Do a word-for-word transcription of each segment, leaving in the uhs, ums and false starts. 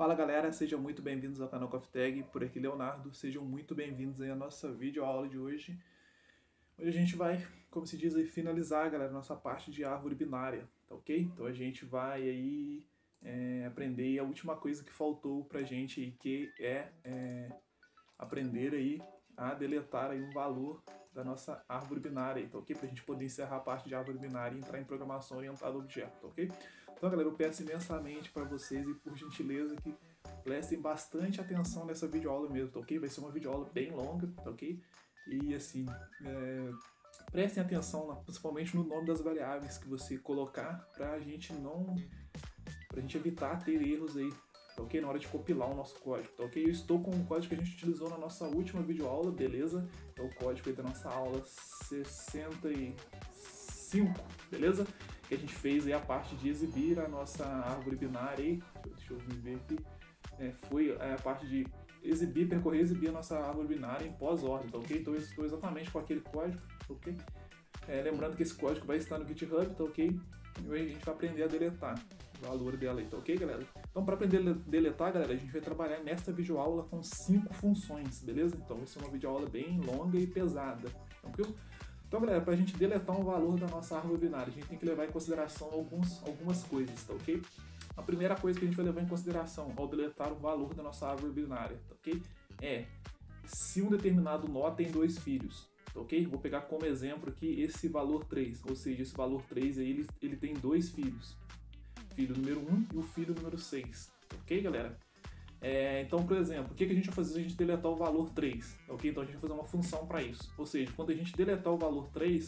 Fala galera, sejam muito bem-vindos ao canal CoffeeTag, por aqui Leonardo, sejam muito bem-vindos aí à nossa videoaula de hoje. Hoje a gente vai, como se diz aí, finalizar, galera, nossa parte de árvore binária, tá ok? Então a gente vai aí é, aprender a última coisa que faltou pra gente aí, que é, é aprender aí a deletar aí um valor da nossa árvore binária, tá ok? Pra gente poder encerrar a parte de árvore binária e entrar em programação orientada a objeto, tá ok? Então, galera, eu peço imensamente para vocês e por gentileza que prestem bastante atenção nessa videoaula mesmo, tá ok? Vai ser uma videoaula bem longa, tá ok? E assim, é, prestem atenção na, principalmente no nome das variáveis que você colocar pra gente não, pra gente evitar ter erros aí, tá ok? Na hora de compilar o nosso código, tá ok? Eu estou com o código que a gente utilizou na nossa última videoaula, beleza? É o código aí da nossa aula sessenta e cinco, beleza? Que a gente fez aí a parte de exibir a nossa árvore binária aí, deixa eu ver aqui, é, foi a parte de exibir, percorrer, exibir a nossa árvore binária em pós-ordem, tá ok? Então eu estou exatamente com aquele código, tá ok? É, lembrando que esse código vai estar no GitHub, tá ok? E hoje a gente vai aprender a deletar o valor dela aí, tá ok, galera? Então, para aprender a deletar, galera, a gente vai trabalhar nesta videoaula com cinco funções, beleza? Então, vai ser uma videoaula bem longa e pesada, tranquilo? Então, galera, para a gente deletar um valor da nossa árvore binária, a gente tem que levar em consideração alguns, algumas coisas, tá ok? A primeira coisa que a gente vai levar em consideração ao deletar o valor da nossa árvore binária, tá ok? É se um determinado nó tem dois filhos, tá ok? Vou pegar como exemplo aqui esse valor três, ou seja, esse valor três aí, ele, ele tem dois filhos, filho número um e o filho número seis, tá ok, galera? É, então, por exemplo, o que, que a gente vai fazer se a gente deletar o valor três? Okay? Então a gente vai fazer uma função para isso. Ou seja, quando a gente deletar o valor três,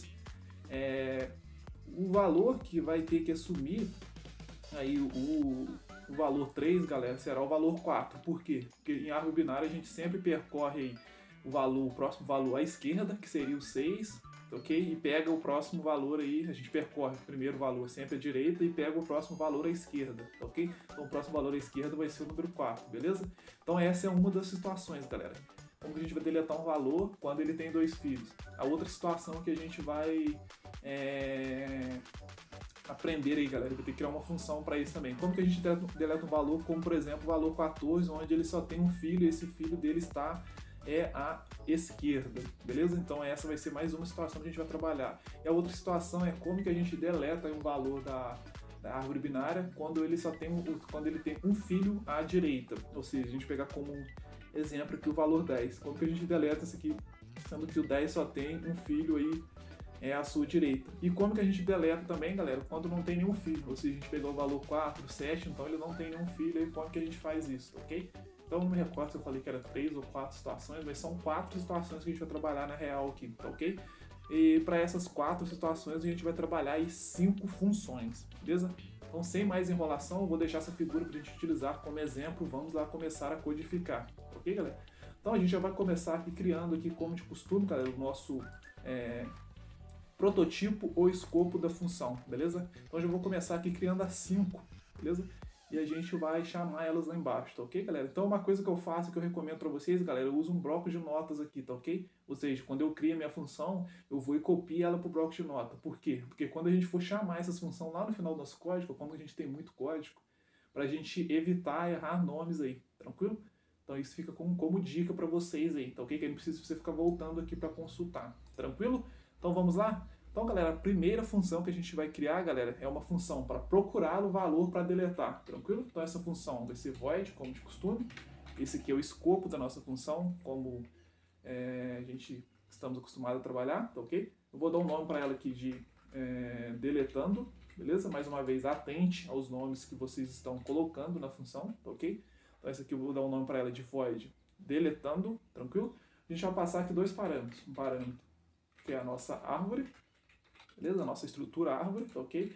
é, o valor que vai ter que assumir aí o, o valor três, galera, será o valor quatro. Por quê? Porque em árvore binária a gente sempre percorre aí o valor, o próximo valor à esquerda, que seria o seis, ok? E pega o próximo valor aí, a gente percorre o primeiro valor sempre à direita e pega o próximo valor à esquerda, ok? Então o próximo valor à esquerda vai ser o número quatro, beleza? Então essa é uma das situações, galera. Como a gente vai deletar um valor quando ele tem dois filhos. A outra situação que a gente vai é, aprender aí, galera, vai ter que criar uma função para isso também. Como que a gente deleta um valor, como por exemplo o valor quatorze, onde ele só tem um filho e esse filho dele está é a esquerda, beleza? Então essa vai ser mais uma situação que a gente vai trabalhar. E a outra situação é como que a gente deleta um valor da, da árvore binária quando ele só tem um, quando ele tem um filho à direita. Ou seja, a gente pegar como exemplo aqui o valor dez. Como que a gente deleta isso aqui, sendo que o dez só tem um filho aí é à sua direita. E como que a gente deleta também, galera, quando não tem nenhum filho. Ou seja, a gente pegou o valor quatro, sete, então ele não tem nenhum filho, aí como que a gente faz isso, ok? Então não me recordo se eu falei que era três ou quatro situações, mas são quatro situações que a gente vai trabalhar na real aqui, tá ok? E para essas quatro situações a gente vai trabalhar aí cinco funções, beleza? Então sem mais enrolação, eu vou deixar essa figura para a gente utilizar como exemplo, vamos lá começar a codificar, ok, galera? Então a gente já vai começar aqui criando aqui, como de costume, galera, o nosso é, prototipo ou escopo da função, beleza? Então eu já vou começar aqui criando as cinco, beleza? E a gente vai chamar elas lá embaixo, tá ok, galera? Então uma coisa que eu faço, que eu recomendo para vocês, galera, eu uso um bloco de notas aqui, tá ok? Ou seja, quando eu crio a minha função, eu vou e copio ela pro bloco de nota. Por quê? Porque quando a gente for chamar essas funções lá no final do nosso código, como a gente tem muito código, pra gente evitar errar nomes aí, tranquilo? Então isso fica como, como dica para vocês aí, tá ok? Que não precisa você ficar voltando aqui para consultar, tranquilo? Então vamos lá? Então, galera, a primeira função que a gente vai criar, galera, é uma função para procurar o valor para deletar, tranquilo? Então essa função vai ser void, como de costume. Esse aqui é o escopo da nossa função, como é, a gente estamos acostumados a trabalhar, tá ok? Eu vou dar um nome para ela aqui de é, deletando, beleza? Mais uma vez, atente aos nomes que vocês estão colocando na função, tá ok? Então essa aqui eu vou dar um nome para ela de void deletando, tranquilo? A gente vai passar aqui dois parâmetros. Um parâmetro que é a nossa árvore, beleza? A nossa estrutura árvore, tá ok?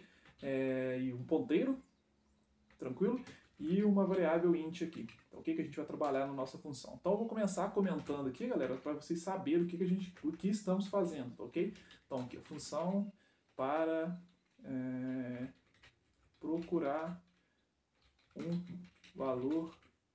É, e um ponteiro, tranquilo? E uma variável int aqui, tá ok? Que a gente vai trabalhar na nossa função. Então eu vou começar comentando aqui, galera, para vocês saberem o que, que a gente, o que estamos fazendo, tá ok? Então aqui a função para é, procurar um valor,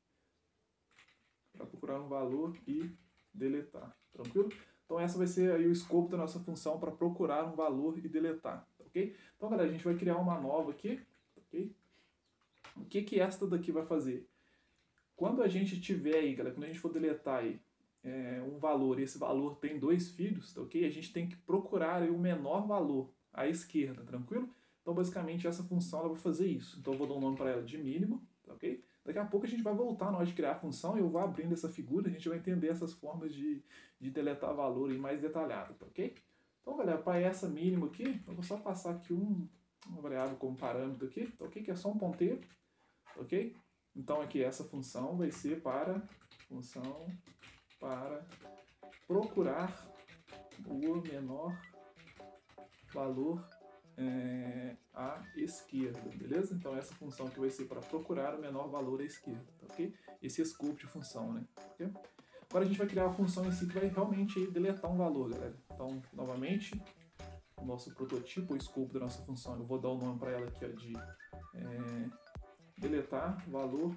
para procurar um valor e deletar, tranquilo? Então essa vai ser aí o escopo da nossa função para procurar um valor e deletar, ok? Então, galera, a gente vai criar uma nova aqui, ok? O que que esta daqui vai fazer? quando a gente tiver aí, galera, quando a gente for deletar aí é, um valor e esse valor tem dois filhos, tá ok? A gente tem que procurar aí o menor valor à esquerda, tranquilo? Então, basicamente, essa função ela vai fazer isso. Então, eu vou dar um nome para ela de mínimo, tá ok? Daqui a pouco a gente vai voltar na hora de criar a função e eu vou abrindo essa figura, a gente vai entender essas formas de, de deletar valor aí mais detalhado, tá ok? Então, galera, para essa mínimo aqui, eu vou só passar aqui um, uma variável como parâmetro aqui, tá ok? Que é só um ponteiro, tá ok? Então, aqui essa função vai ser para função para procurar o menor valor é, à esquerda, beleza? Então essa função aqui vai ser para procurar o menor valor à esquerda, tá ok? Esse é scope de função, né? Okay? Agora a gente vai criar a função em si que vai realmente deletar um valor, galera. Então, novamente, o nosso prototipo, o scope da nossa função, eu vou dar o nome para ela aqui ó, de é, deletar valor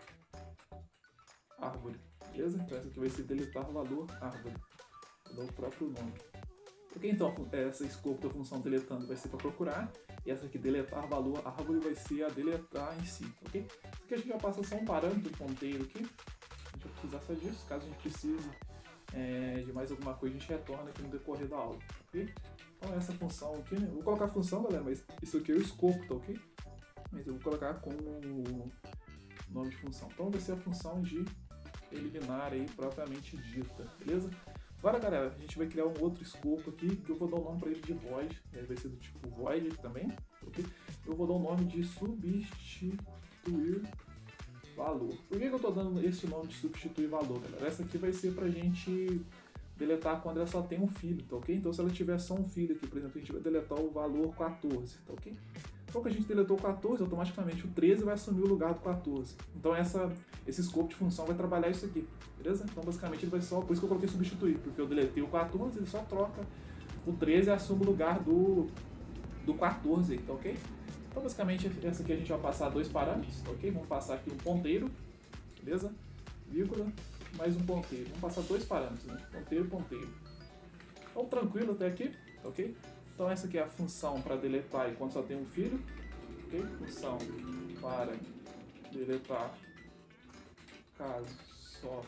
árvore, beleza? Então essa aqui vai ser deletar valor árvore, vou dar o próprio nome. Ok, então essa scope da função deletando vai ser para procurar, e essa aqui deletar valor árvore vai ser a deletar em si, ok? Isso aqui a gente vai passar só um parâmetro, um ponteiro aqui, a gente vai precisar só disso, caso a gente precise é, de mais alguma coisa a gente retorna aqui no decorrer da aula, ok? Então essa função aqui, né? Eu vou colocar a função, galera, mas isso aqui é o escopo, tá ok? Mas eu vou colocar como nome de função, então vai ser a função de eliminar aí propriamente dita, beleza? Agora, galera, a gente vai criar um outro escopo aqui, que eu vou dar o um nome para ele de void, ele vai ser do tipo void também, ok? Eu vou dar o um nome de substituir valor. Por que, que eu estou dando esse nome de substituir valor, galera? Essa aqui vai ser para a gente deletar quando ela só tem um filho, tá ok? Então, se ela tiver só um filho aqui, por exemplo, a gente vai deletar o valor quatorze, tá ok? Então, que a gente deletou o quatorze, automaticamente o treze vai assumir o lugar do quatorze. Então, essa, esse escopo de função vai trabalhar isso aqui, beleza? Então, basicamente, ele vai só... Por isso que eu coloquei substituir, porque eu deletei o quatorze, ele só troca o treze e assume o lugar do, do quatorze, tá ok? Então, basicamente, essa aqui a gente vai passar dois parâmetros, tá ok? Vamos passar aqui um ponteiro, beleza? Vírgula, mais um ponteiro. Vamos passar dois parâmetros, né? Ponteiro, ponteiro. Então, tranquilo até aqui, tá ok? Então essa aqui é a função para deletar enquanto só tem um filho, ok? Função para deletar caso só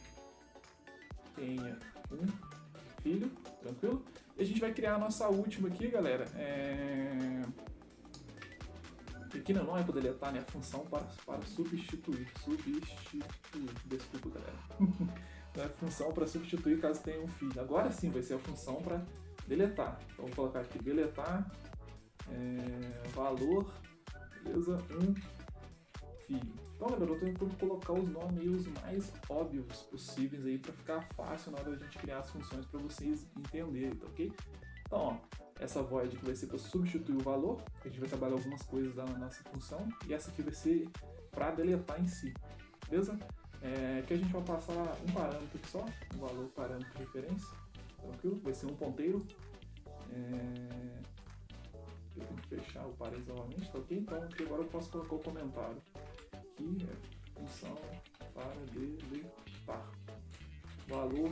tenha um filho, tranquilo? E a gente vai criar a nossa última aqui, galera. É... Aqui não, não é para deletar, né? A função para, para substituir. Substituir, desculpa, galera. Então é a função para substituir caso tenha um filho. Agora sim vai ser a função para deletar. Então vou colocar aqui deletar é, valor, beleza, um filho. Então, galera, eu estou tentando colocar os nomes mais óbvios possíveis aí para ficar fácil na hora da gente criar as funções para vocês entenderem, tá ok? Então, ó, essa void aqui vai ser para substituir o valor, a gente vai trabalhar algumas coisas da nossa função, e essa aqui vai ser para deletar em si, beleza? É, aqui a gente vai passar um parâmetro aqui só, um valor parâmetro de referência. Tranquilo? Vai ser um ponteiro. É... Eu tenho que fechar o parênteses novamente, tá ok? Então aqui agora eu posso colocar o comentário. Aqui é função para deletar valor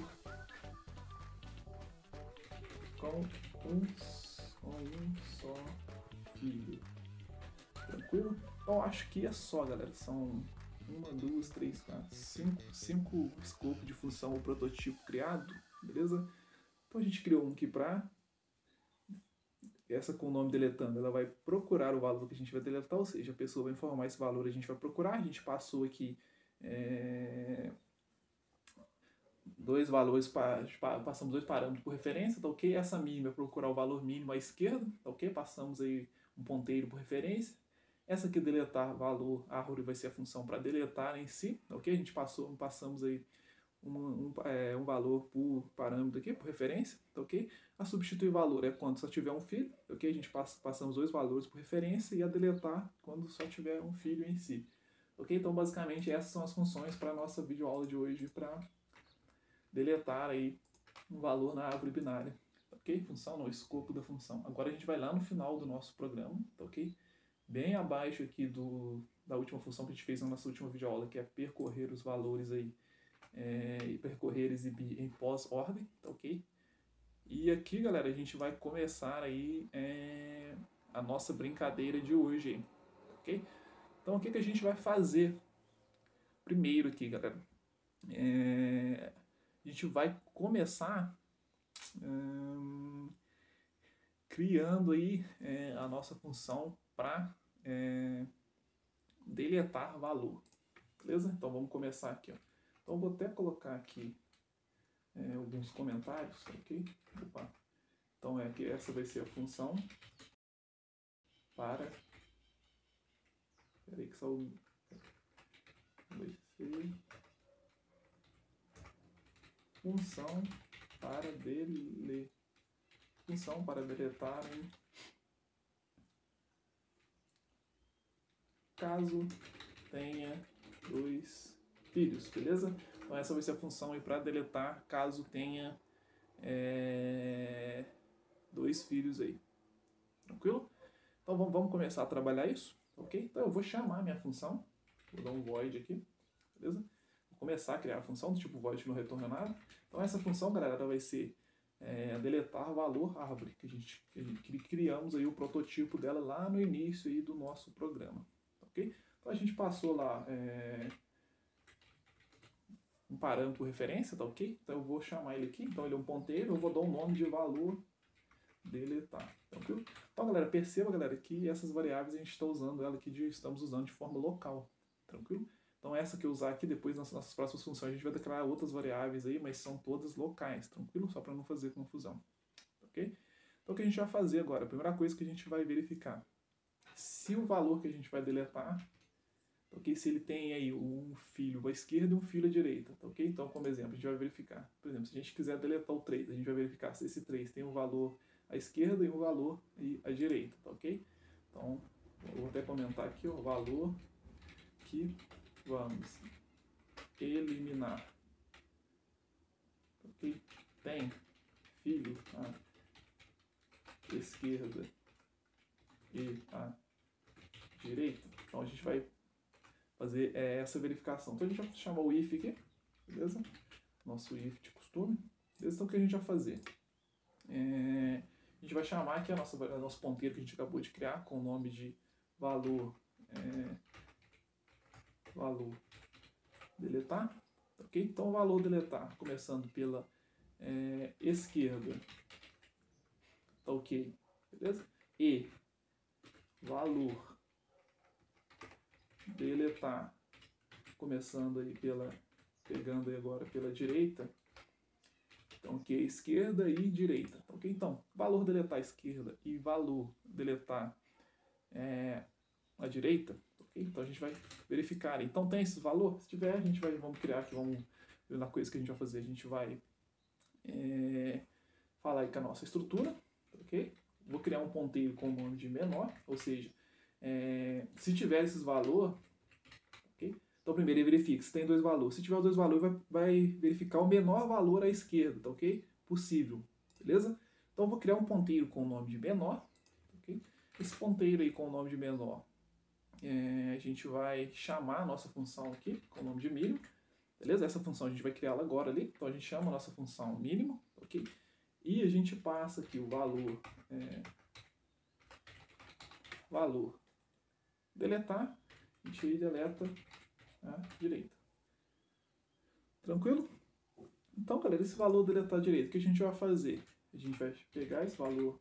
com um, com um só filho. Tranquilo? Então acho que é só, galera. São uma, duas, três, quatro, cinco, cinco scopes de função ou prototipo criado, beleza? Então a gente criou um aqui para essa com o nome deletando, ela vai procurar o valor que a gente vai deletar, ou seja, a pessoa vai informar esse valor, a gente vai procurar, a gente passou aqui é, dois valores, para, passamos dois parâmetros por referência, tá ok? Essa mínima é procurar o valor mínimo à esquerda, tá ok? Passamos aí um ponteiro por referência. Essa aqui, deletar valor árvore, vai ser a função para deletar em si, tá ok? A gente passou, passamos aí Um, um, é, um valor por parâmetro aqui, por referência, tá ok? A substituir valor é quando só tiver um filho, tá ok? A gente passa, passamos dois valores por referência, e a deletar quando só tiver um filho em si, ok? Então, basicamente, essas são as funções para a nossa videoaula de hoje, para deletar aí um valor na árvore binária, tá ok? Função, não, escopo da função. Agora a gente vai lá no final do nosso programa, tá ok? Bem abaixo aqui do, da última função que a gente fez na nossa última videoaula, que é percorrer os valores aí, É, e percorrer, exibir em pós-ordem, tá ok? E aqui, galera, a gente vai começar aí é, a nossa brincadeira de hoje, ok? Então, o que, que a gente vai fazer Primeiro aqui, galera, é, a gente vai começar hum, criando aí é, a nossa função para é, deletar valor, beleza? Então vamos começar aqui, ó. Então eu vou até colocar aqui é, alguns comentários, ok? Opa. Então é que essa vai ser a função para, peraí que só vai ser função para dele função para deletar em caso tenha dois filhos, beleza? Então essa vai ser a função aí para deletar caso tenha é, dois filhos aí, tranquilo? Então vamos, vamos começar a trabalhar isso, ok? Então eu vou chamar minha função, vou dar um void aqui, beleza? Vou começar a criar a função do tipo void que não retorna nada. Então essa função, galera, ela vai ser é, deletar valor árvore, que a, gente, que a gente que criamos aí o prototipo dela lá no início aí do nosso programa, ok? Então a gente passou lá é, um parâmetro referência, tá ok? Então eu vou chamar ele aqui, então ele é um ponteiro, eu vou dar um nome de valor deletar, tranquilo? Então, galera, perceba, galera, que essas variáveis a gente está usando ela aqui, de, estamos usando de forma local, tranquilo? Então essa que eu usar aqui, depois nas nossas próximas funções a gente vai declarar outras variáveis aí, mas são todas locais, tranquilo? Só para não fazer confusão, ok? Então o que a gente vai fazer agora? A primeira coisa que a gente vai verificar, se o valor que a gente vai deletar, ok? Se ele tem aí um filho à esquerda e um filho à direita, tá ok? Então, como exemplo, a gente vai verificar, por exemplo, se a gente quiser deletar o três, a gente vai verificar se esse três tem um valor à esquerda e um valor à direita, tá ok? Então, eu vou até comentar aqui o valor que vamos eliminar, ok? Tem filho à esquerda e à direita. Então a gente vai fazer é, essa verificação. Então a gente vai chamar o if aqui, beleza? Nosso if de costume. Beleza? Então o que a gente vai fazer? É, a gente vai chamar aqui a nossa, a nosso ponteiro que a gente acabou de criar com o nome de valor é, valor deletar, ok? Então o valor deletar, começando pela é, esquerda, tá ok, beleza? E valor deletar, começando aí pela, pegando aí agora pela direita, então ok, esquerda e direita, ok? Então, valor deletar esquerda e valor deletar é, a direita, ok? Então a gente vai verificar. Então tem esse valor? Se tiver, a gente vai, vamos criar aqui, vamos ver na coisa que a gente vai fazer. A gente vai é, falar aí com a nossa estrutura, ok? Vou criar um ponteiro com o nome de menor, ou seja, é, se tiver esses valores, ok? Então primeiro ele verifica se tem dois valores. Se tiver os dois valores, vai, vai verificar o menor valor à esquerda, tá ok? Possível, beleza? Então eu vou criar um ponteiro com o nome de menor, ok? Esse ponteiro aí com o nome de menor, é, a gente vai chamar a nossa função aqui com o nome de mínimo, beleza? Essa função a gente vai criá-la agora ali, então a gente chama a nossa função mínimo, ok? E a gente passa aqui o valor, é, valor deletar, a gente aí deleta a direita. Tranquilo? Então, galera, esse valor deletar a direita, o que a gente vai fazer? A gente vai pegar esse valor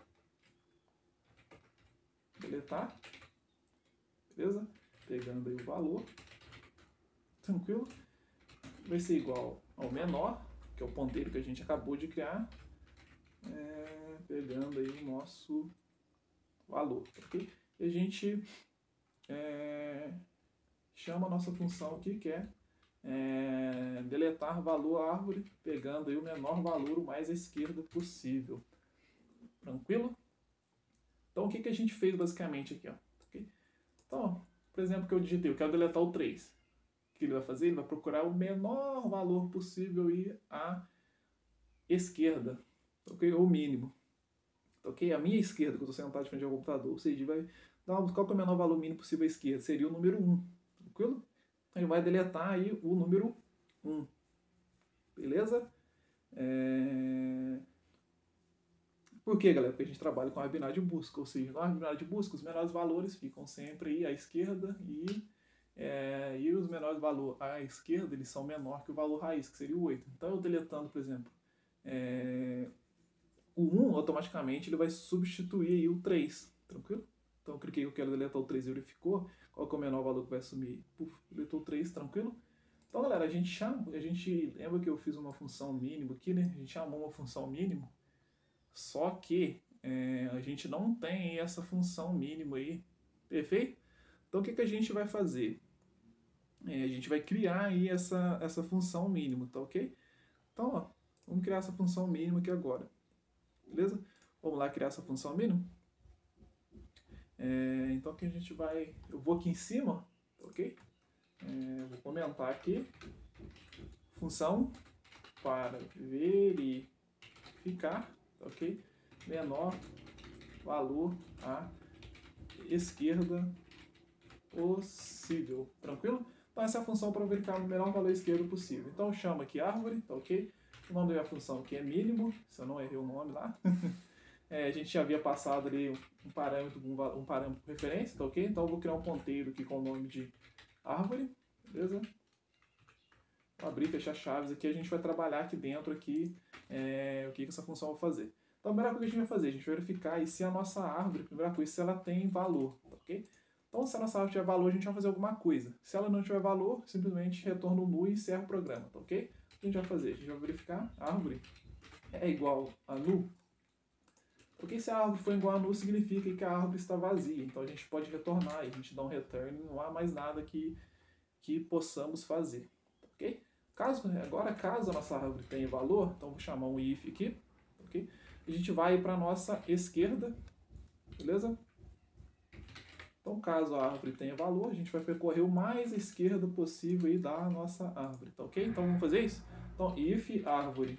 deletar, beleza? Pegando aí o valor, tranquilo? Vai ser igual ao menor, que é o ponteiro que a gente acabou de criar, é, pegando aí o nosso valor, ok? E a gente é, chama a nossa função aqui, que é, é deletar valor árvore, pegando aí o menor valor o mais à esquerda possível. Tranquilo? Então o que, que a gente fez basicamente aqui, ó? Okay? Então, por exemplo, que eu digitei, eu quero deletar o três. O que ele vai fazer? Ele vai procurar o menor valor possível e à esquerda, ok? Ou mínimo. Ok? A minha esquerda, que eu estou sentado de frente ao computador, ou seja, vai dar uma, qual que é o menor valor mínimo possível à esquerda? Seria o número um, tranquilo? Ele vai deletar aí o número um, beleza? É... Por quê, galera? Porque a gente trabalha com a binário de busca, ou seja, na binário de busca, os menores valores ficam sempre aí à esquerda e, é, e os menores menor valor à esquerda, eles são menor que o valor raiz, que seria o oito. Então, eu deletando, por exemplo, é, o um, automaticamente ele vai substituir aí o três, tranquilo? Então, eu cliquei, eu quero deletar o três e verificou. Qual que é o menor valor que vai assumir? Puf, deletou o três, tranquilo? Então, galera, a gente chama, a gente lembra que eu fiz uma função mínima aqui, né? A gente chamou uma função mínima, só que é, a gente não tem essa função mínima aí, perfeito? Então, o que, que a gente vai fazer? É, a gente vai criar aí essa, essa função mínima, tá ok? Então, ó, vamos criar essa função mínima aqui agora, beleza? Vamos lá criar essa função mínima? É, então, aqui a gente vai... Eu vou aqui em cima, tá ok? É, vou comentar aqui, função para verificar, tá ok? Menor valor à esquerda possível, tranquilo? Então essa é a função para verificar o menor valor esquerdo possível. Então chama aqui árvore, tá ok? O nome da minha função aqui é mínimo, se eu não errei o nome lá. É, a gente já havia passado ali um parâmetro, um parâmetro de referência, tá ok? Então eu vou criar um ponteiro aqui com o nome de árvore, beleza? Vou abrir e fechar chaves aqui, a gente vai trabalhar aqui dentro aqui, é, o que, que essa função vai fazer. Então a primeira coisa que a gente vai fazer, a gente vai verificar aí se a nossa árvore, a primeira coisa, se ela tem valor, tá ok? Então se a nossa árvore tiver valor, a gente vai fazer alguma coisa. Se ela não tiver valor, simplesmente retorna o null e encerra o programa, tá ok? O que a gente vai fazer? A gente vai verificar a árvore é igual a null. Porque se a árvore for igual a null, significa que a árvore está vazia. Então a gente pode retornar, e a gente dá um return, não há mais nada que, que possamos fazer. Ok? Caso, agora, caso a nossa árvore tenha valor, então vou chamar um if aqui. Ok? A gente vai para a nossa esquerda, beleza? Então, caso a árvore tenha valor, a gente vai percorrer o mais à esquerda possível aí da nossa árvore, tá ok? Então vamos fazer isso? Então, if árvore,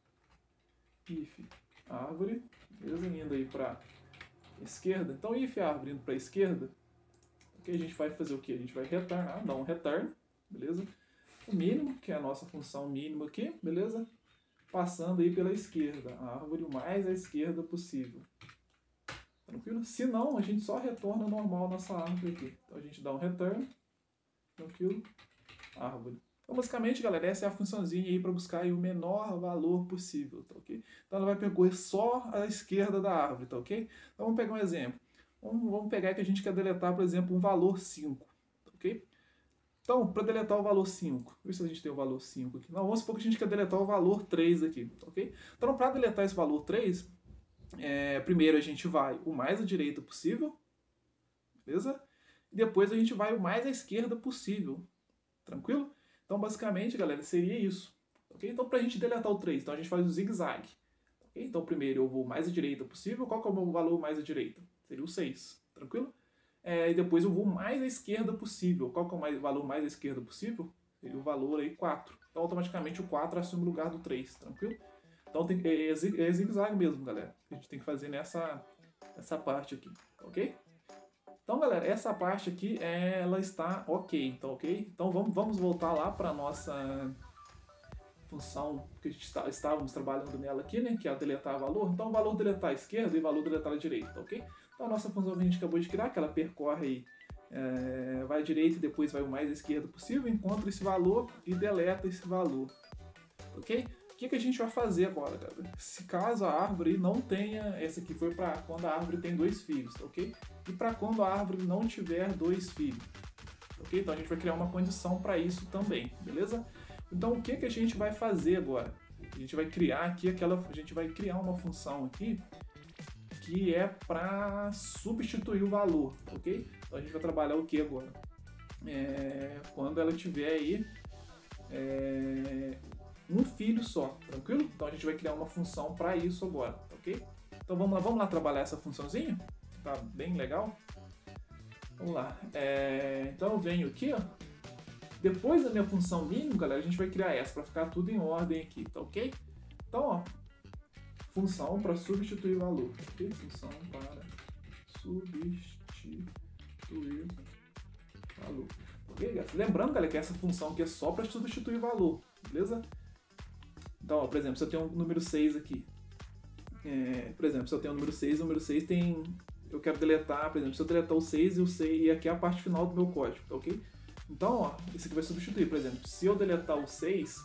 if árvore, beleza? Indo aí para esquerda. Então, if árvore indo para a esquerda, okay? A gente vai fazer o que? A gente vai retornar, dar um return, beleza? O mínimo, que é a nossa função mínima aqui, beleza? Passando aí pela esquerda, a árvore o mais à esquerda possível. Tranquilo? Se não, a gente só retorna normal a nossa árvore aqui. Então a gente dá um return, tranquilo, árvore. Então basicamente, galera, essa é a funçãozinha aí para buscar aí o menor valor possível, tá ok? Então ela vai percorrer só a esquerda da árvore, tá ok? Então vamos pegar um exemplo. Vamos, vamos pegar que a gente quer deletar, por exemplo, um valor cinco, tá ok? Então, para deletar o valor cinco, ver se a gente tem o valor cinco aqui. Não, vamos supor que a gente quer deletar o valor três aqui, tá ok? Então, para deletar esse valor três, é, primeiro a gente vai o mais à direita possível, beleza? E depois a gente vai o mais à esquerda possível, tranquilo? Então, basicamente, galera, seria isso, ok? Então, para a gente deletar o três, então a gente faz o zigue-zague, ok? Então, primeiro eu vou o mais à direita possível, qual que é o meu valor mais à direita? Seria o seis, tranquilo? É, e depois eu vou o mais à esquerda possível. Qual que é o mais, valor mais à esquerda possível? Seria o valor aí quatro. Então automaticamente o quatro assume o lugar do três, tranquilo? Então tem, é, é zigue-zague mesmo, galera. A gente tem que fazer nessa, nessa parte aqui, ok? Então, galera, essa parte aqui, ela está ok, então ok? Então vamos, vamos voltar lá para a nossa função que a gente está, estávamos trabalhando nela aqui, né? Que é a deletar valor. Então, valor deletar à esquerda e valor deletar à direita, ok? Então, a nossa função que a gente acabou de criar, que ela percorre aí, é, vai à direita e depois vai o mais à esquerda possível, encontra esse valor e deleta esse valor, ok? O que, que a gente vai fazer agora, galera? Se caso a árvore não tenha, essa aqui foi para quando a árvore tem dois filhos, ok? E para quando a árvore não tiver dois filhos, ok? Então, a gente vai criar uma condição para isso também, beleza? Então, o que, que a gente vai fazer agora? A gente vai criar aqui aquela, a gente vai criar uma função aqui que é para substituir o valor, ok? Então a gente vai trabalhar o que agora? É, quando ela tiver aí é, um filho só, tranquilo? Então a gente vai criar uma função para isso agora, ok? Então vamos lá, vamos lá trabalhar essa funçãozinha? Tá bem legal? Vamos lá. É, então eu venho aqui, ó. Depois da minha função mínima, galera, a gente vai criar essa para ficar tudo em ordem aqui, tá ok? Então, ó. Função para substituir valor. Okay? Função para substituir valor. Okay, guys? Lembrando, galera, que essa função aqui é só para substituir valor, beleza? Então, ó, por exemplo, se eu tenho um número seis aqui, é, por exemplo, se eu tenho um número seis, o número seis tem, eu quero deletar, por exemplo, se eu deletar o seis e o seis, e aqui é a parte final do meu código, tá ok? Então, ó, esse aqui vai substituir, por exemplo, se eu deletar o seis,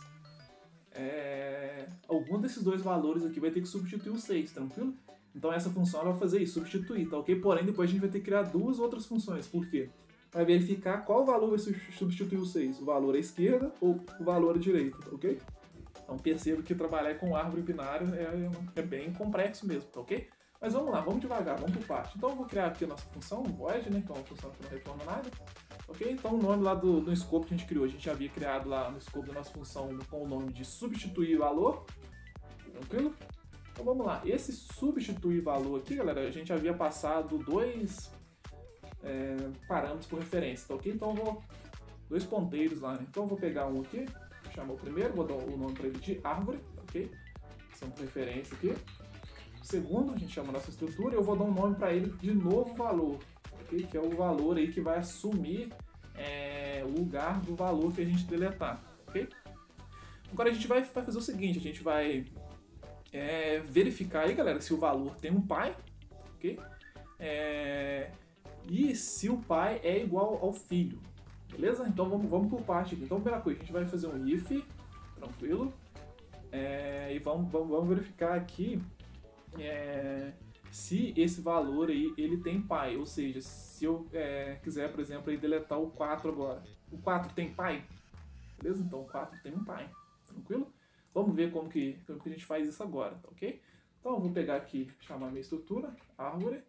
é... algum desses dois valores aqui vai ter que substituir o seis, tranquilo? Então essa função vai fazer isso, substituir, tá ok? Porém, depois a gente vai ter que criar duas outras funções, por quê? Para verificar qual valor vai substituir o seis, o valor à esquerda ou o valor à direita, tá ok? Então perceba que trabalhar com árvore binária é, é bem complexo mesmo, tá ok? Mas vamos lá, vamos devagar, vamos por parte. Então eu vou criar aqui a nossa função, void, né, que é uma função que não retorna nada. Ok? Então o nome lá do, do escopo que a gente criou, a gente já havia criado lá no escopo da nossa função com o nome de substituir valor. Tranquilo? Então vamos lá, esse substituir valor aqui, galera, a gente havia passado dois é, parâmetros por referência, tá ok? Então eu vou, dois ponteiros lá, né? Então eu vou pegar um aqui, chamar o primeiro, vou dar o nome para ele de árvore, tá ok? São por referência aqui. O segundo, a gente chama a nossa estrutura, e eu vou dar um nome para ele de novo valor, okay? Que é o valor aí que vai assumir é, o lugar do valor que a gente deletar, ok? Agora a gente vai, vai fazer o seguinte, a gente vai é, verificar aí, galera, se o valor tem um pai, ok? É, e se o pai é igual ao filho, beleza? Então vamos, vamos por parte aqui. Então, primeira coisa, a gente vai fazer um if, tranquilo, é, e vamos, vamos, vamos verificar aqui É, se esse valor aí ele tem pai, ou seja, se eu é, quiser, por exemplo, aí deletar o quatro agora, o quatro tem pai? Beleza? Então o quatro tem um pai, tranquilo? Vamos ver como que, como que a gente faz isso agora, tá ok? Então eu vou pegar aqui, chamar minha estrutura, árvore,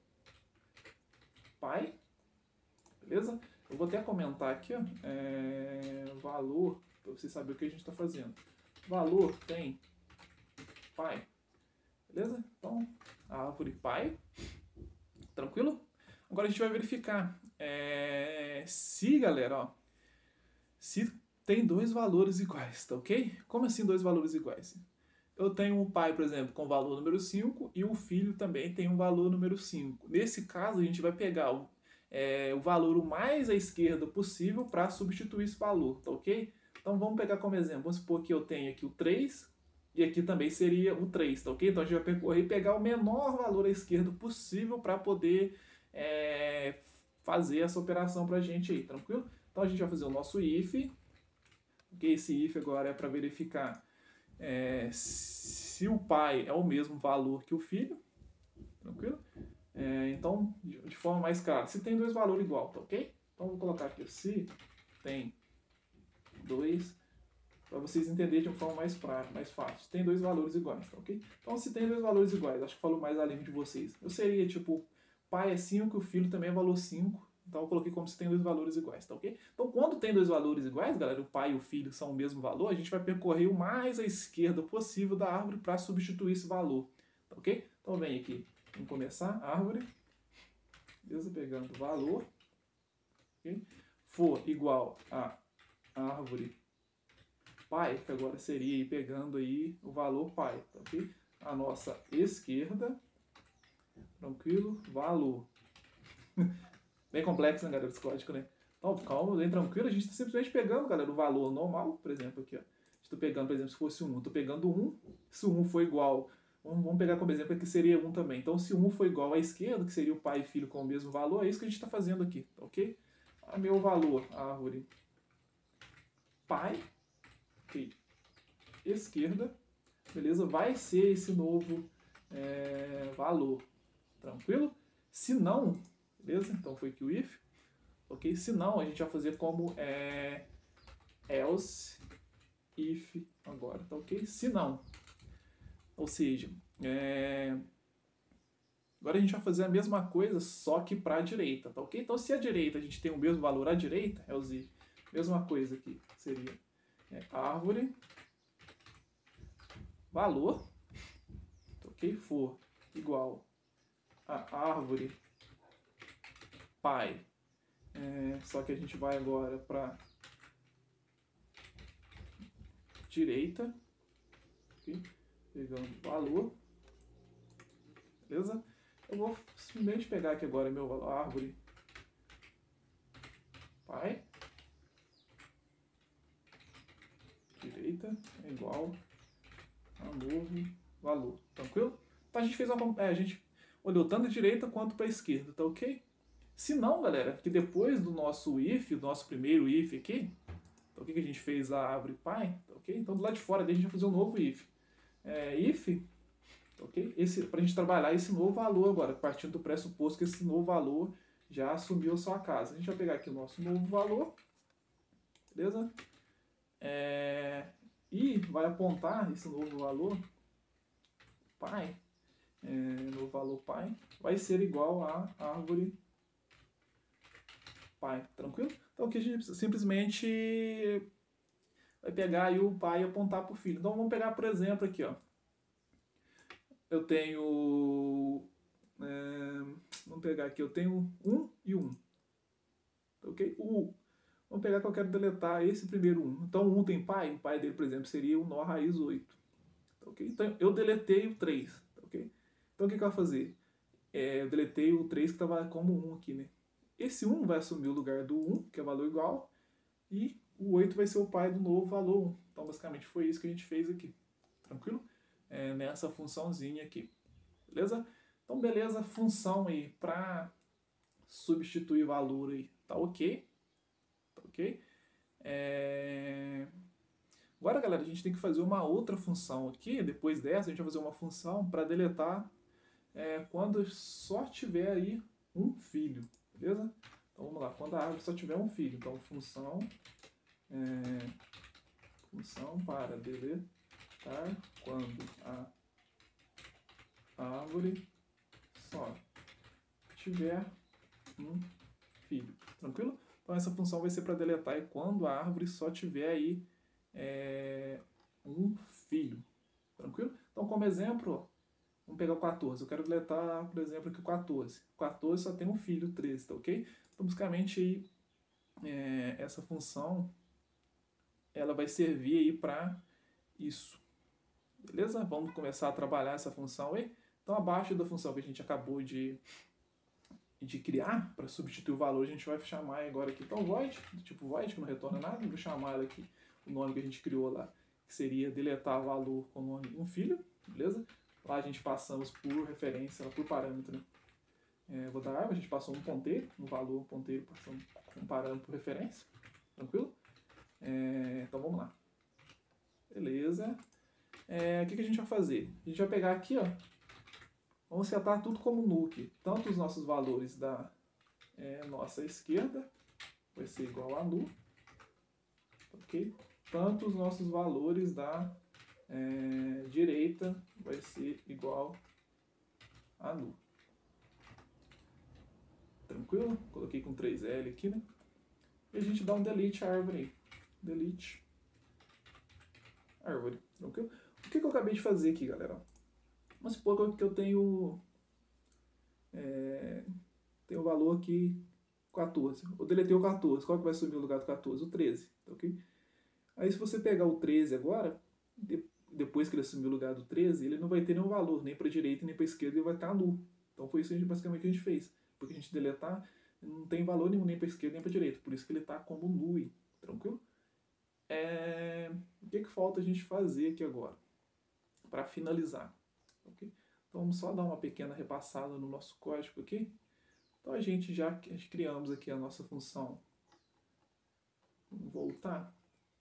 pai, beleza? Eu vou até comentar aqui, ó, é, valor, para você saber o que a gente está fazendo. Valor tem pai. Beleza? Então, a árvore pai, tranquilo? Agora a gente vai verificar é, se, galera, ó, se tem dois valores iguais, tá ok? Como assim dois valores iguais? Eu tenho um pai, por exemplo, com valor número cinco e o filho também tem um valor número cinco. Nesse caso, a gente vai pegar o, é, o valor o mais à esquerda possível para substituir esse valor, tá ok? Então vamos pegar como exemplo, vamos supor que eu tenho aqui o três, e aqui também seria o três, tá ok? Então a gente vai percorrer e pegar o menor valor à esquerda possível para poder é, fazer essa operação para a gente aí, tranquilo? Então a gente vai fazer o nosso if, ok? Esse if agora é para verificar é, se o pai é o mesmo valor que o filho, tranquilo? É, então, de forma mais clara, se tem dois valores igual, tá ok? Então vou colocar aqui, se tem dois, para vocês entenderem de uma forma mais prática, mais fácil. Tem dois valores iguais, tá ok? Então, se tem dois valores iguais, acho que falou mais além de vocês. Eu seria, tipo, pai é cinco, o filho também é valor cinco. Então, eu coloquei como se tem dois valores iguais, tá ok? Então, quando tem dois valores iguais, galera, o pai e o filho são o mesmo valor, a gente vai percorrer o mais à esquerda possível da árvore para substituir esse valor, tá ok? Então, vem aqui, vamos começar, árvore, beleza? Pegando valor, ok? For igual a árvore pai, que agora seria ir pegando aí o valor pai, tá ok? A nossa esquerda, tranquilo, valor. Bem complexo, né, galera, esse código, né? Então, calma, bem tranquilo, a gente está simplesmente pegando, galera, o valor normal, por exemplo, aqui, ó. Estou pegando, por exemplo, se fosse um, estou pegando um, se o um for igual, vamos, vamos pegar como exemplo aqui, seria um também. Então, se um for igual à esquerda, que seria o pai e filho com o mesmo valor, é isso que a gente está fazendo aqui, tá ok? A meu valor, árvore pai, ok, esquerda, beleza? Vai ser esse novo é, valor, tranquilo? Se não, beleza? Então foi aqui o if, ok? Se não, a gente vai fazer como é, else if agora, tá ok? Se não, ou seja, é, agora a gente vai fazer a mesma coisa, só que para a direita, tá ok? Então se a direita a gente tem o mesmo valor à direita, else if, mesma coisa aqui, seria é, árvore, valor, ok? For igual a árvore pai, é, só que a gente vai agora para direita, okay? Pegando valor, beleza? Eu vou simplesmente pegar aqui agora meu valor, árvore pai, direita é igual a novo valor, tranquilo? Então a gente fez uma, é, a gente olhou tanto a direita quanto para a esquerda, tá ok? Se não, galera, que depois do nosso if, do nosso primeiro if aqui, então o que, que a gente fez? A árvore pai, ok? Então do lado de fora dele a gente vai fazer um novo if. É, if, ok? Esse, para a gente trabalhar esse novo valor agora, partindo do pressuposto que esse novo valor já assumiu a sua casa. A gente vai pegar aqui o nosso novo valor, beleza? É, e vai apontar esse novo valor, pai, é, novo valor pai, vai ser igual a árvore pai, tranquilo? Então aqui a gente simplesmente vai pegar aí o pai e apontar para o filho. Então vamos pegar, por exemplo, aqui, ó. Eu tenho... É, vamos pegar aqui, eu tenho um e um. Ok? O Vamos pegar que eu quero deletar esse primeiro um. Então o um tem pai, o pai dele, por exemplo, seria o nó raiz oito. Ok? Então eu deletei o três. Ok? Então o que, que eu vou fazer? É, eu deletei o três que estava como um aqui, né? Esse um vai assumir o lugar do um, que é valor igual, e o oito vai ser o pai do novo valor um. Então, basicamente, foi isso que a gente fez aqui. Tranquilo? É, nessa funçãozinha aqui. Beleza? Então, beleza, função aí para substituir valor aí. Tá ok? Tá ok? É... Agora, galera, a gente tem que fazer uma outra função aqui. Depois dessa, a gente vai fazer uma função para deletar é, quando só tiver aí um filho. Beleza? Então vamos lá, quando a árvore só tiver um filho, então função, é, função para deletar quando a árvore só tiver um filho, tranquilo? Então essa função vai ser para deletar quando a árvore só tiver aí é, um filho, tranquilo? Então como exemplo, ó, vamos pegar o quatorze. Eu quero deletar, por exemplo, aqui o quatorze. O quatorze só tem um filho, treze, tá ok? Então, basicamente, é, essa função ela vai servir aí para isso. Beleza? Vamos começar a trabalhar essa função aí. Então, abaixo da função que a gente acabou de, de criar, para substituir o valor, a gente vai chamar agora aqui, então, void, do tipo void, que não retorna nada. Vou chamar ela aqui, o nome que a gente criou lá, que seria deletar valor com o nome um filho, beleza? Lá a gente passamos por referência, por parâmetro, né? É, vou dar árvore, a gente passou um ponteiro, um valor, um ponteiro, passando um parâmetro por referência, tranquilo? É, então vamos lá. Beleza. É, o que, que a gente vai fazer? A gente vai pegar aqui, ó, vamos setar tudo como nuke, tanto os nossos valores da é, nossa esquerda, vai ser igual a nu, ok? Tanto os nossos valores da é, direita vai ser igual a nu. Tranquilo? Coloquei com três L aqui, né? E a gente dá um delete a árvore aí. Delete árvore. Tranquilo? O que, que eu acabei de fazer aqui, galera? Vamos supor que eu tenho é, tenho o valor aqui quatorze. Eu deletei o quatorze. Qual que vai assumir o lugar do quatorze? O treze. Ok? Aí se você pegar o treze agora, de, depois que ele assumir o lugar do treze, ele não vai ter nenhum valor, nem para a direita nem para a esquerda, ele vai estar nulo. Então foi isso que basicamente que a gente fez. Porque a gente deletar, não tem valor nenhum nem para a esquerda nem para a direita. Por isso que ele está como null. Tranquilo? É... O que, que falta a gente fazer aqui agora? Para finalizar. Okay? Então vamos só dar uma pequena repassada no nosso código aqui. Então a gente já criamos aqui a nossa função. Vamos voltar.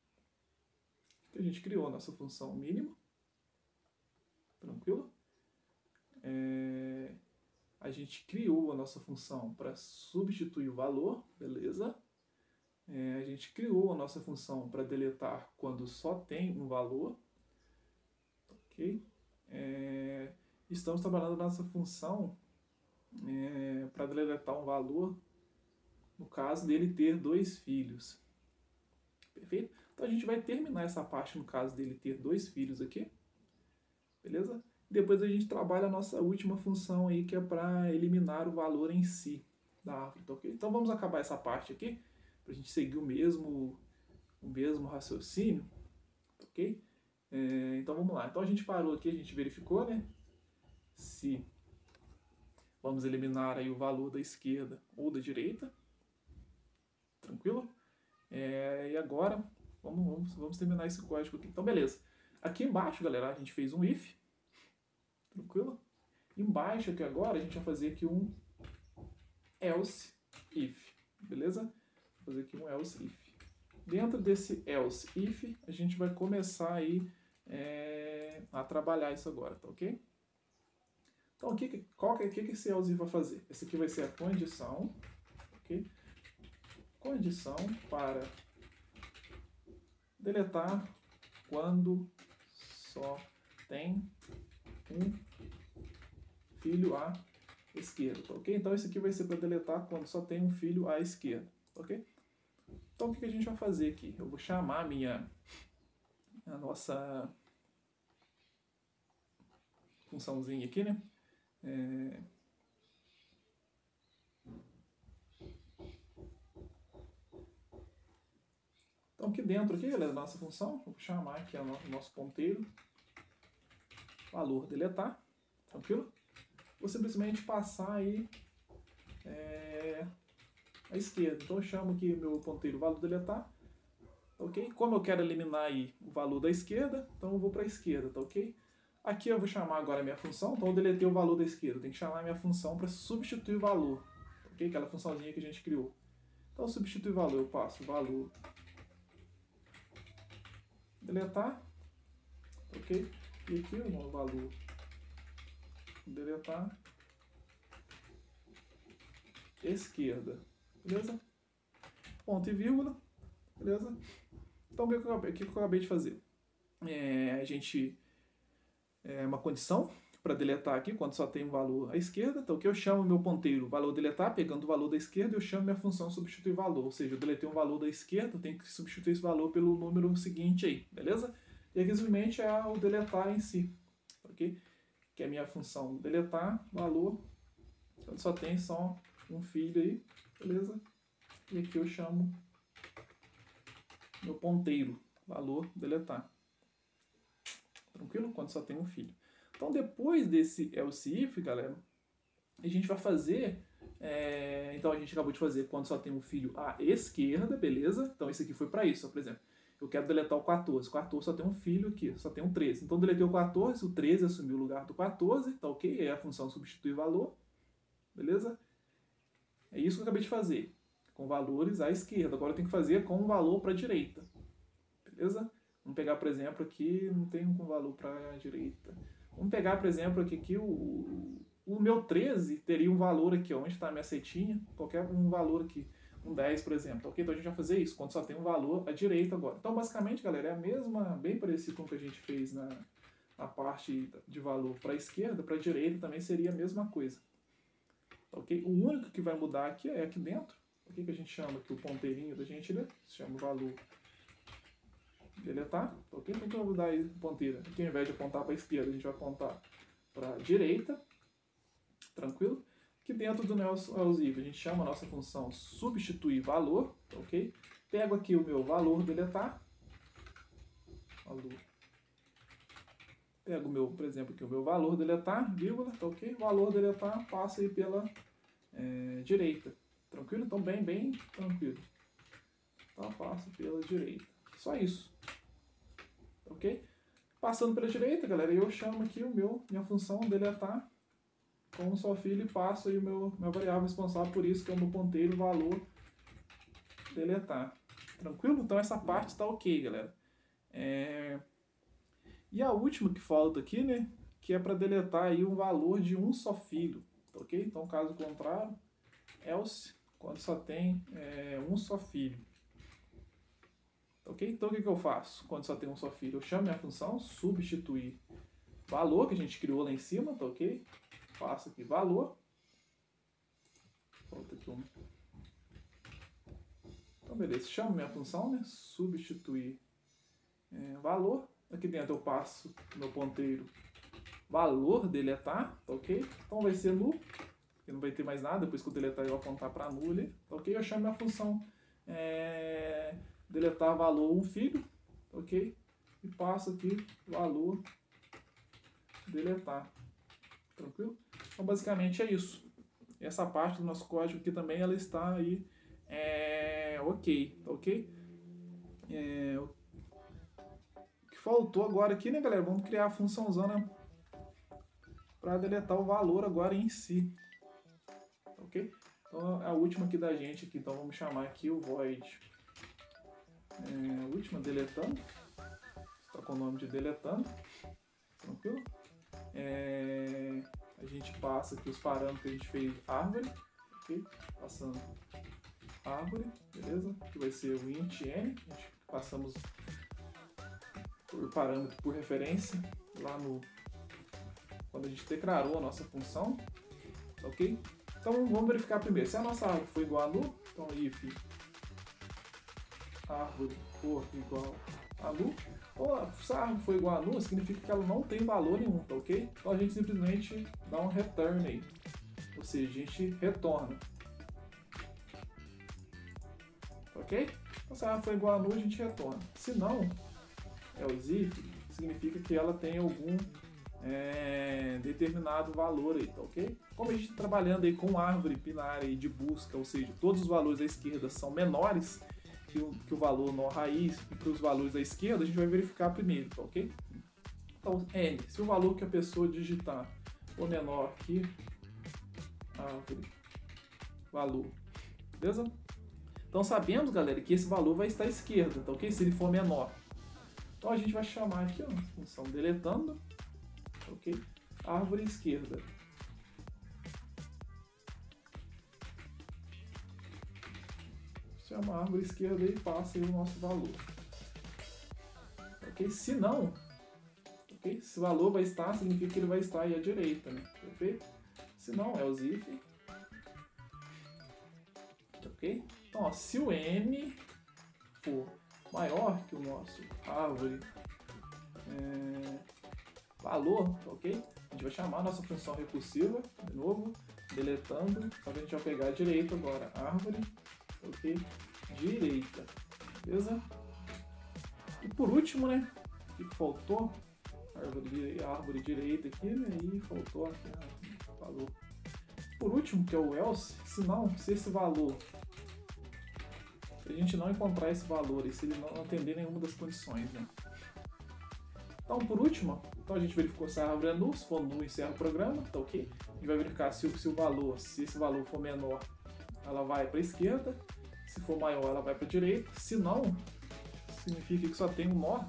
A gente criou a nossa função mínima. Tranquilo? É... A gente criou a nossa função para substituir o valor, beleza? É, a gente criou a nossa função para deletar quando só tem um valor, ok? É, estamos trabalhando a nossa função é, para deletar um valor no caso dele ter dois filhos, perfeito? Então a gente vai terminar essa parte no caso dele ter dois filhos aqui, beleza? Depois a gente trabalha a nossa última função aí, que é para eliminar o valor em si da árvore, tá, ok? Então vamos acabar essa parte aqui, para a gente seguir o mesmo, o mesmo raciocínio, tá, ok? É, então vamos lá. Então a gente parou aqui, a gente verificou, né? Se vamos eliminar aí o valor da esquerda ou da direita, tranquilo? É, e agora vamos, vamos, vamos terminar esse código aqui. Então beleza. Aqui embaixo, galera, a gente fez um if. Tranquilo? Embaixo aqui agora a gente vai fazer aqui um else, if, beleza? Vou fazer aqui um else if. Dentro desse else if, a gente vai começar aí é, a trabalhar isso agora, tá ok? Então, o que, qual que, que esse else if vai fazer? Esse aqui vai ser a condição, ok? Condição para deletar quando só tem um filho à esquerda, tá ok? Então, esse aqui vai ser para deletar quando só tem um filho à esquerda, tá ok? Então, o que a gente vai fazer aqui? Eu vou chamar a minha, a nossa funçãozinha aqui, né? É... Então, aqui dentro, aqui, galera, da nossa função, eu vou chamar aqui o nosso ponteiro, valor deletar, tranquilo? Vou simplesmente passar aí é, à esquerda. Então, eu chamo aqui meu ponteiro valor deletar, tá ok? Como eu quero eliminar aí o valor da esquerda, então eu vou para a esquerda, tá ok? Aqui eu vou chamar agora a minha função, então eu deletei o valor da esquerda, tem que chamar a minha função para substituir o valor, ok? Aquela funçãozinha que a gente criou. Então, substituir valor, eu passo valor deletar, ok? E aqui o meu valor deletar esquerda, beleza? Ponto e vírgula, beleza? Então, o que eu, o que eu acabei de fazer? É, a gente... É uma condição para deletar aqui, quando só tem um valor à esquerda. Então, o que eu chamo meu ponteiro valor deletar, pegando o valor da esquerda, eu chamo minha função substituir valor. Ou seja, eu deletei um valor da esquerda, eu tenho que substituir esse valor pelo número seguinte aí, beleza? E aqui, simplesmente, é o deletar em si, ok? Que é a minha função deletar valor, quando só tem só um filho aí, beleza? E aqui eu chamo meu ponteiro valor deletar. Tranquilo? Quando só tem um filho. Então, depois desse else if, galera, a gente vai fazer... É, então, a gente acabou de fazer quando só tem um filho à esquerda, beleza? Então, esse aqui foi para isso. Por exemplo, eu quero deletar o quatorze. O quatorze só tem um filho aqui, só tem um treze. Então, deletei o quatorze, o treze assumiu o lugar do quatorze, tá ok? É a função substituir valor, beleza? É isso que eu acabei de fazer, com valores à esquerda. Agora eu tenho que fazer com um valor para a direita, beleza? Vamos pegar, por exemplo, aqui, não tem um com valor para a direita. Vamos pegar, por exemplo, aqui, aqui o, o meu treze teria um valor aqui, onde está a minha setinha, qualquer um valor aqui, um dez, por exemplo. Ok? Então a gente vai fazer isso, quando só tem um valor à direita agora. Então, basicamente, galera, é a mesma, bem parecido com o que a gente fez na, na parte de valor para a esquerda, para a direita também seria a mesma coisa. Ok? O único que vai mudar aqui é aqui dentro. O que, que a gente chama aqui? O ponteirinho da gente, né? Se chama valor deletar, ok? Então, eu vou dar aí ponteira. Aqui, ao invés de apontar para a esquerda, a gente vai apontar para a direita, tranquilo? Aqui dentro do nosso else if, a gente chama a nossa função substituir valor, ok? Pego aqui o meu valor deletar, valor. Pego o meu, por exemplo, aqui o meu valor deletar, vírgula, ok? Valor deletar passa aí pela é, direita, tranquilo? Então, bem, bem tranquilo. Então, passo pela direita. Só isso. Ok? Passando pela direita, galera, eu chamo aqui o meu, minha função deletar com um só filho e passo aí o meu, meu variável responsável por isso, que é o meu ponteiro valor deletar. Tranquilo? Então essa parte está ok, galera. É... E a última que falta aqui, né, que é para deletar aí um valor de um só filho. Ok? Então, caso contrário, else, quando só tem é, um só filho. Ok? Então, o que, que eu faço quando só tem um só filho? Eu chamo minha função substituir valor, que a gente criou lá em cima, tá ok? Faço aqui valor. Falta aqui um. Então, beleza. Chamo minha função, né? Substituir é, valor. Aqui dentro eu passo meu ponteiro valor deletar, tá ok? Então, vai ser null, porque não vai ter mais nada. Depois que eu deletar, eu vou apontar para null ali, tá ok? Eu chamo minha função é, deletar valor um filho, ok? E passo aqui valor deletar, tranquilo? Então, basicamente é isso. Essa parte do nosso código aqui também, ela está aí é, ok, tá ok? É, o que faltou agora aqui, né, galera? Vamos criar a funçãozona para deletar o valor agora em si, tá ok? Então, a última aqui da gente, aqui, então vamos chamar aqui o void. É, a última, deletando. Está com o nome de deletando. Tranquilo? É, a gente passa aqui os parâmetros que a gente fez árvore. Ok? Passando árvore, beleza? Que vai ser o int n. A gente passamos por parâmetro por referência lá no quando a gente declarou a nossa função, ok? Então vamos verificar primeiro se a nossa árvore for igual a null, então if árvore for igual a null, ou se a árvore for igual a null, significa que ela não tem valor nenhum, tá ok? Então a gente simplesmente dá um return aí, ou seja, a gente retorna, ok? Então se a árvore for igual a null, a gente retorna. Se não, é o if, significa que ela tem algum é, determinado valor aí, tá ok? Como a gente está trabalhando aí com árvore binária e de busca, ou seja, todos os valores à esquerda são menores que o, que o valor nó raiz e para os valores à esquerda, a gente vai verificar primeiro, tá ok? Então, n, se o valor que a pessoa digitar for menor que árvore valor, beleza? Então sabemos, galera, que esse valor vai estar à esquerda, tá ok? Se ele for menor. Então a gente vai chamar aqui, ó, a função deletando, ok? Árvore esquerda. Chama a árvore esquerda e passa aí o nosso valor. Ok? Se não, ok? Se o valor vai estar, significa que ele vai estar aí à direita, né? Perfeito? Se não, é o if. Ok? Então, ó, se o m for maior que o nosso árvore é, valor, ok? A gente vai chamar a nossa função recursiva, de novo, deletando, só que a gente vai pegar a direita agora, árvore, ok? Direita, beleza? E por último, né, o que faltou? Árvore, árvore direita aqui, né, e faltou aqui, né, valor. Por último, que é o else, se não, se esse valor, se a gente não encontrar esse valor e se ele não atender nenhuma das condições, né? Então, por último, então a gente verificou se a árvore é null, se for null, encerra o programa, tá ok? A gente vai verificar se, se o valor, se esse valor for menor, ela vai para a esquerda, se for maior, ela vai para a direita, se não, significa que só tem um nó,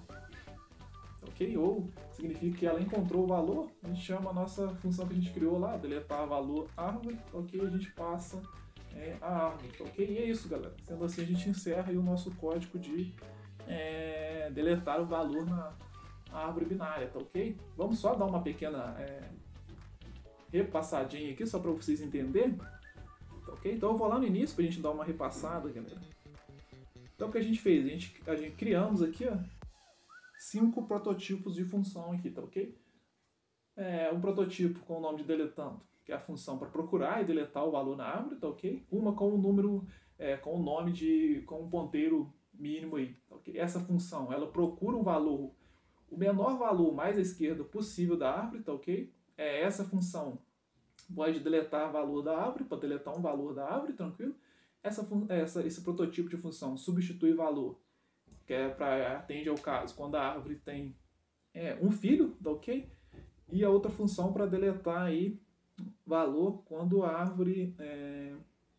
ok? Ou significa que ela encontrou o valor, a gente chama a nossa função que a gente criou lá, deletar valor árvore, ok? A gente passa é, a árvore, ok? E é isso, galera. Sendo assim, a gente encerra aí o nosso código de é, deletar o valor na árvore binária, tá ok? Vamos só dar uma pequena é, repassadinha aqui, só para vocês entenderem, tá ok? Então eu vou lá no início para a gente dar uma repassada, galera. Então o que a gente fez? A gente, a gente criamos aqui, ó, cinco prototipos de função aqui, tá ok? É, um prototipo com o nome de deletando, que é a função para procurar e deletar o valor na árvore, tá ok? Uma com o número, é, com o nome de, com um ponteiro mínimo aí, tá ok? Essa função, ela procura um valor, o menor valor mais à esquerda possível da árvore, tá ok? É, essa função pode deletar valor da árvore, para deletar um valor da árvore, tranquilo? Essa, essa, esse prototipo de função substitui valor, que é para atende ao caso quando a árvore tem é, um filho, tá ok? E a outra função para deletar aí valor quando a árvore é,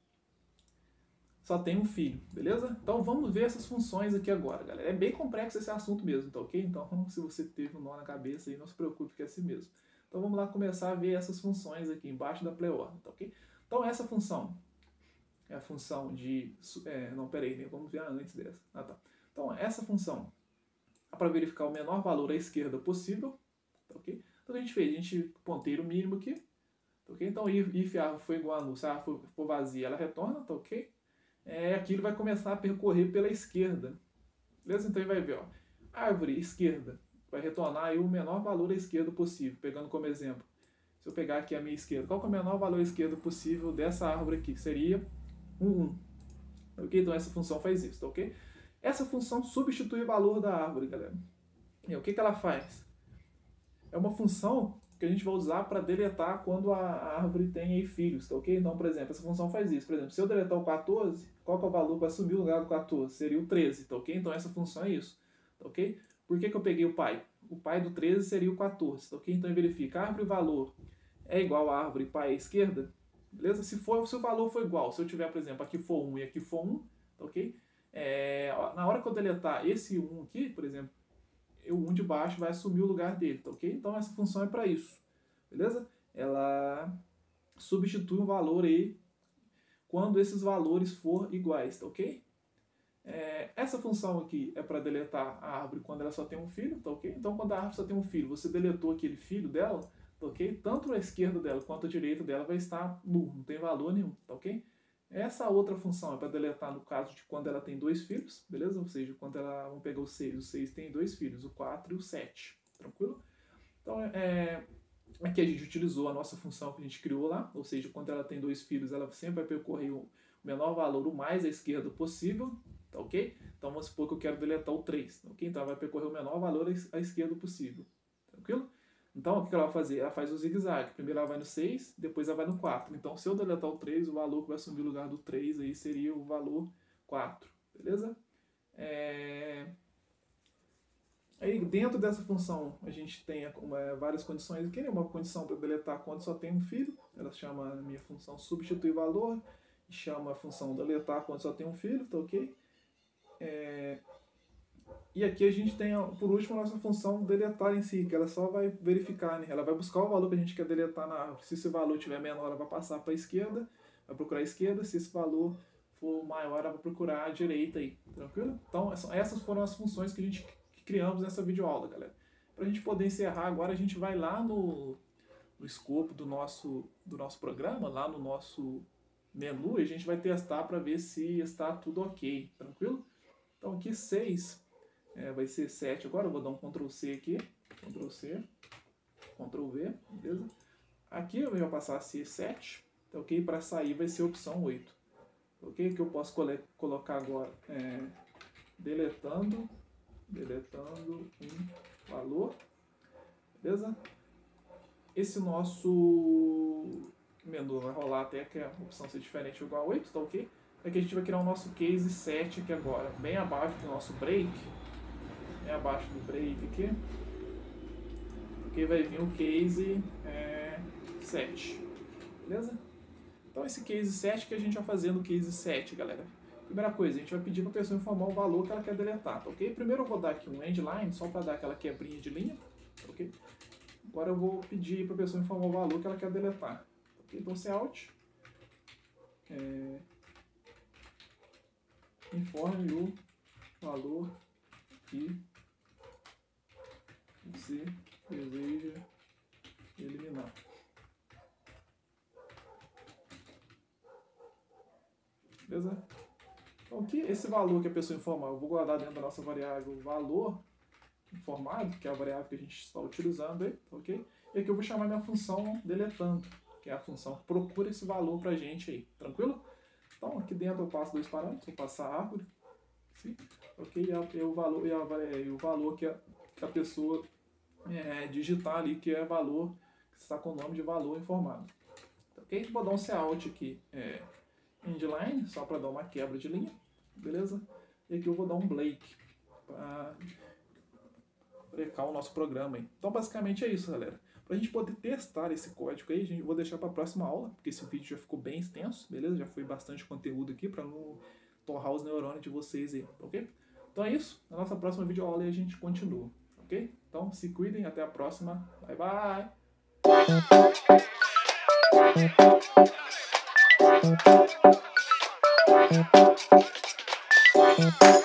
só tem um filho, beleza? Então vamos ver essas funções aqui agora, galera. É bem complexo esse assunto mesmo, tá ok? Então se você teve um nó na cabeça aí, não se preocupe que é assim mesmo. Então vamos lá começar a ver essas funções aqui embaixo da play-ordem, tá ok? Então essa função é a função de... É, não, peraí, né? Vamos ver antes dessa. Ah, tá. Então essa função é para verificar o menor valor à esquerda possível, tá ok? Então o que a gente fez? A gente ponteiro mínimo aqui, tá ok? Então if a árvore for igual a null, se a árvore for vazia, ela retorna, tá ok? É, aqui ele vai começar a percorrer pela esquerda, beleza? Então ele vai ver, ó, árvore esquerda, vai retornar aí o menor valor à esquerda possível, pegando como exemplo. Se eu pegar aqui a minha esquerda, qual que é o menor valor à esquerda possível dessa árvore aqui? Seria um um. Ok? Então essa função faz isso, tá ok? Essa função substitui o valor da árvore, galera. E o que, que ela faz? É uma função que a gente vai usar para deletar quando a árvore tem aí filhos, tá ok? Então, por exemplo, essa função faz isso. Por exemplo, se eu deletar o quatorze, qual que é o valor que vai assumir o lugar do quatorze? Seria o treze, tá ok? Então essa função é isso, tá ok? Por que, que eu peguei o pai? O pai do treze seria o quatorze, tá ok? Então verifica, árvore valor é igual a árvore pai à esquerda, beleza? Se, for, se o valor for igual, se eu tiver, por exemplo, aqui for um e aqui for um, tá ok? É, na hora que eu deletar esse um aqui, por exemplo, o um de baixo vai assumir o lugar dele, tá ok? Então essa função é para isso, beleza? Ela substitui um valor aí quando esses valores for iguais, tá ok? É, essa função aqui é para deletar a árvore quando ela só tem um filho, tá ok? Então quando a árvore só tem um filho, você deletou aquele filho dela, tá ok? Tanto a esquerda dela quanto a direita dela vai estar nulo, não tem valor nenhum, tá ok? Essa outra função é para deletar no caso de quando ela tem dois filhos, beleza? Ou seja, quando ela, vamos pegar o seis, o seis tem dois filhos, o quatro e o sete, tranquilo? Então, é, aqui a gente utilizou a nossa função que a gente criou lá, ou seja, quando ela tem dois filhos, ela sempre vai percorrer o menor valor o mais à esquerda possível, tá ok? Então vamos supor que eu quero deletar o três, tá ok? Então ela vai percorrer o menor valor à esquerda possível, tranquilo? Então o que ela vai fazer? Ela faz o zigue-zague, primeiro ela vai no seis, depois ela vai no quatro. Então se eu deletar o três, o valor que vai assumir o lugar do três aí seria o valor quatro, beleza? É... Aí dentro dessa função a gente tem uma, várias condições aqui, né? Uma condição para deletar quando só tem um filho, ela chama a minha função substituir valor, e chama a função deletar quando só tem um filho, tá ok? É... E aqui a gente tem, por último, a nossa função deletar em si, que ela só vai verificar, né? Ela vai buscar o valor que a gente quer deletar na árvore. Se esse valor tiver menor, ela vai passar para a esquerda, vai procurar a esquerda. Se esse valor for maior, ela vai procurar a direita aí, tranquilo? Então, essas foram as funções que a gente criamos nessa videoaula, galera. Para a gente poder encerrar agora, a gente vai lá no, no escopo do nosso, do nosso programa, lá no nosso menu, e a gente vai testar para ver se está tudo ok, tranquilo? Então aqui seis... É, vai ser sete agora, eu vou dar um control C aqui, control C, control V, beleza? Aqui eu vou passar a ser sete, tá ok? Para sair vai ser a opção oito, ok? Que eu posso colocar agora, é, deletando, deletando um valor, beleza? Esse nosso menu vai rolar até que a opção seja diferente ou igual a oito, tá ok? Aqui a gente vai criar o nosso case sete aqui agora, bem abaixo do nosso break. É abaixo do break aqui, porque vai vir o case é, sete, beleza? Então esse case sete que a gente vai fazer no case sete, galera. Primeira coisa, a gente vai pedir para a pessoa informar o valor que ela quer deletar, tá ok? Primeiro eu vou dar aqui um endline, só para dar aquela quebrinha de linha, tá ok? Agora eu vou pedir para a pessoa informar o valor que ela quer deletar, tá ok? Então se out, é, informe o valor que você deseja eliminar. Beleza? Então aqui, esse valor que a pessoa informar, eu vou guardar dentro da nossa variável valor informado, que é a variável que a gente está utilizando aí, ok? E aqui eu vou chamar minha função deletando, que é a função que procura esse valor pra gente aí, tranquilo? Então aqui dentro eu passo dois parâmetros, vou passar a árvore, sim? Ok? E, o valor, e, a, e o valor que a, que a pessoa É, digitar ali que é valor, que está com o nome de valor informado. Ok? Vou dar um cout aqui, é, endline, só para dar uma quebra de linha, beleza? E aqui eu vou dar um break para brecar o nosso programa aí. Então basicamente é isso, galera. Para a gente poder testar esse código aí, a gente vou deixar para a próxima aula, porque esse vídeo já ficou bem extenso, beleza? Já foi bastante conteúdo aqui para não torrar os neurônios de vocês aí, ok? Então é isso. Na nossa próxima videoaula aí a gente continua. Ok? Então se cuidem, até a próxima. Bye bye!